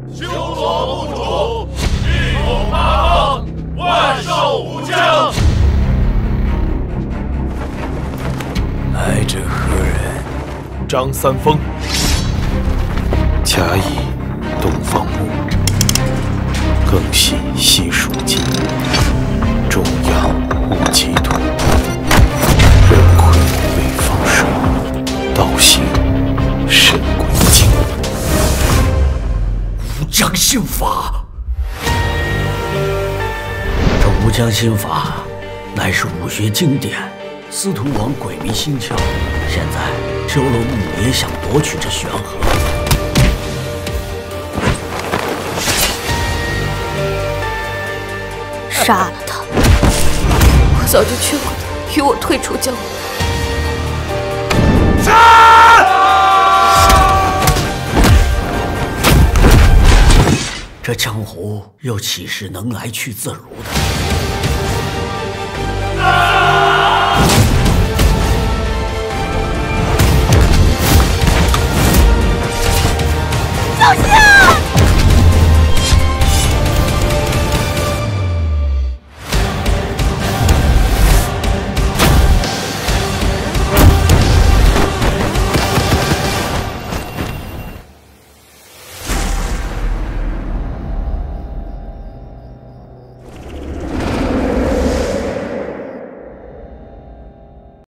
修罗墓主，一统八方，万寿无疆。 来者何人？ 张三丰。 甲乙东方木，庚辛西蜀金，中阳戊己土，壬癸未放水，道行肾归经。 吴江心法，这吴江心法乃是武学经典，司徒王鬼迷心窍，现在修罗墓也想夺取这玄河。 杀了他！我早就劝过他与我退出江湖。 这江湖又岂是能来去自如的？